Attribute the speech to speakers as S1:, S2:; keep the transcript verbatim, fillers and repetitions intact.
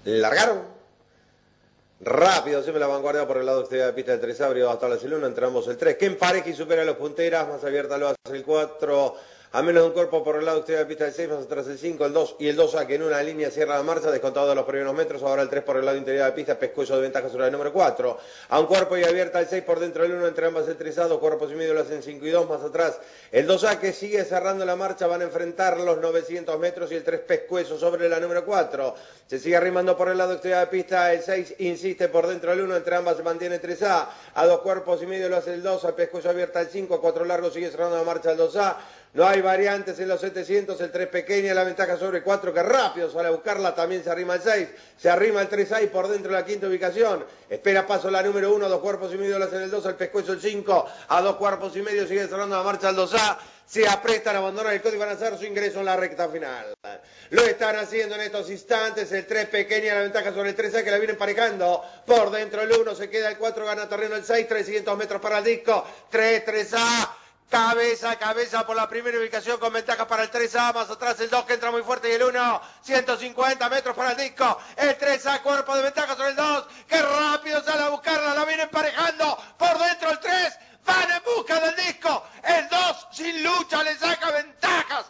S1: Largaron. Rápido, siempre la vanguardia por el lado exterior de la pista del tres abrió hasta la el uno, entramos el tres. Que empareja y supera a los punteras, más abierta lo hace el cuatro. A menos de un cuerpo por el lado exterior de la pista del seis, más atrás el cinco, el dos y el dos A que en una línea cierra la marcha, descontado de los primeros metros. Ahora el tres por el lado interior de la pista, pescuezo de ventaja sobre el número cuatro. A un cuerpo y abierta el seis por dentro del uno, entre ambas el tres A, dos cuerpos y medio lo hacen cinco y dos, más atrás el dos A que sigue cerrando la marcha, van a enfrentar los novecientos metros y el tres pescuezo sobre la número cuatro. Se sigue arrimando por el lado exterior de la pista, el seis insiste por dentro del uno, entre ambas se mantiene el tres A, a dos cuerpos y medio lo hace el dos, al pescuezo abierta el cinco, a cuatro largos sigue cerrando la marcha el dos A. No hay variantes en los setecientos, el tres pequeña, la ventaja sobre el cuatro que rápido sale a buscarla, también se arrima el seis, se arrima el tres A y por dentro de la quinta ubicación, espera paso la número uno, dos cuerpos y medio lo hacen el dos, al pescuezo el cinco, a dos cuerpos y medio sigue cerrando la marcha el dos A, se aprestan a abandonar el código y van a hacer su ingreso en la recta final. Lo están haciendo en estos instantes, el tres pequeña, la ventaja sobre el tres A que la viene emparejando, por dentro el uno, se queda el cuatro, gana terreno el seis, trescientos metros para el disco, tres, tres A, cabeza a cabeza por la primera ubicación con ventaja para el tres A, más atrás el dos que entra muy fuerte y el uno, ciento cincuenta metros para el disco, el tres A cuerpo de ventaja sobre el dos, que rápido sale a buscarla, la viene emparejando, por dentro el tres, van en busca del disco, el dos sin lucha le saca ventaja